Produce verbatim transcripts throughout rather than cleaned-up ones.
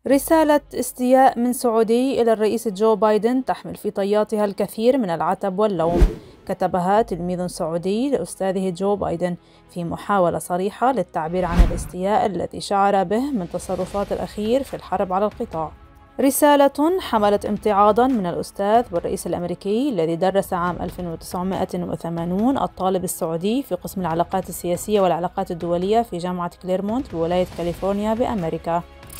رسالة استياء من سعودي إلى الرئيس جو بايدن تحمل في طياتها الكثير من العتب واللوم، كتبها تلميذ سعودي لأستاذه جو بايدن في محاولة صريحة للتعبير عن الاستياء الذي شعر به من تصرفات الأخير في الحرب على القطاع. رسالة حملت امتعاضاً من الأستاذ والرئيس الأمريكي الذي درس عام ألف وتسعمائة وثمانين الطالب السعودي في قسم العلاقات السياسية والعلاقات الدولية في جامعة كليرمونت بولاية كاليفورنيا بأمريكا.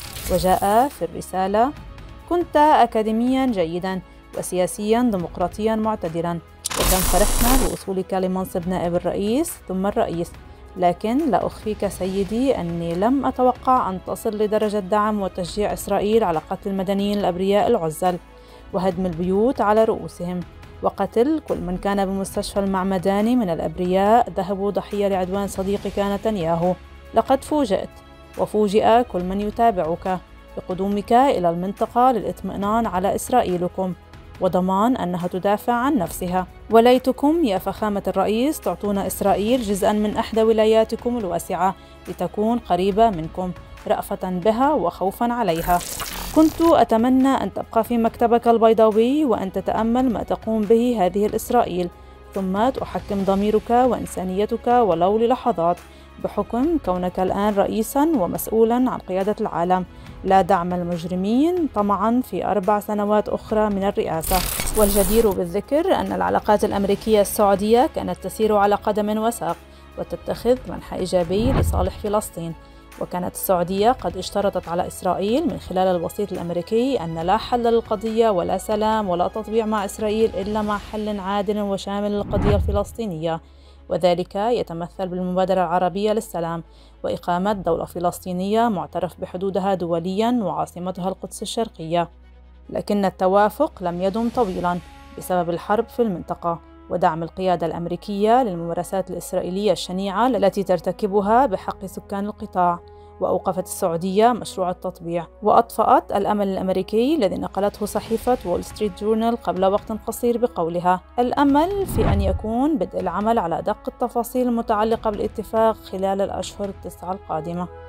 وجاء في الرسالة: كنت أكاديمياً جيداً وسياسياً ديمقراطياً معتدلاً، وكم فرحنا بوصولك لمنصب نائب الرئيس ثم الرئيس، لكن لا أخفيك سيدي أني لم أتوقع أن تصل لدرجة دعم وتشجيع إسرائيل على قتل المدنيين الأبرياء العزل وهدم البيوت على رؤوسهم وقتل كل من كان بمستشفى المعمداني من الأبرياء ذهبوا ضحية لعدوان صديقك نتنياهو. لقد فوجئت وفوجئ كل من يتابعك بقدومك إلى المنطقة للإطمئنان على إسرائيلكم وضمان أنها تدافع عن نفسها. وليتكم يا فخامة الرئيس تعطون إسرائيل جزءاً من إحدى ولاياتكم الواسعة لتكون قريبة منكم رأفة بها وخوفاً عليها. كنت أتمنى أن تبقى في مكتبك البيضاوي وأن تتأمل ما تقوم به هذه الإسرائيل، ثم تحكم ضميرك وإنسانيتك ولو للحظات بحكم كونك الآن رئيساً ومسؤولاً عن قيادة العالم، لا دعم المجرمين طمعاً في أربع سنوات أخرى من الرئاسة. والجدير بالذكر أن العلاقات الأمريكية السعودية كانت تسير على قدم وساق وتتخذ منحى إيجابي لصالح فلسطين، وكانت السعودية قد اشترطت على إسرائيل من خلال الوسيط الأمريكي أن لا حل للقضية ولا سلام ولا تطبيع مع إسرائيل إلا مع حل عادل وشامل للقضية الفلسطينية، وذلك يتمثل بالمبادرة العربية للسلام وإقامة دولة فلسطينية معترف بحدودها دولياً وعاصمتها القدس الشرقية. لكن التوافق لم يدم طويلاً بسبب الحرب في المنطقة ودعم القيادة الأمريكية للممارسات الإسرائيلية الشنيعة التي ترتكبها بحق سكان القطاع. وأوقفت السعودية مشروع التطبيع وأطفأت الأمل الأمريكي الذي نقلته صحيفة وول ستريت جورنال قبل وقت قصير بقولها: الأمل في أن يكون بدء العمل على أدق التفاصيل المتعلقة بالاتفاق خلال الأشهر التسعة القادمة.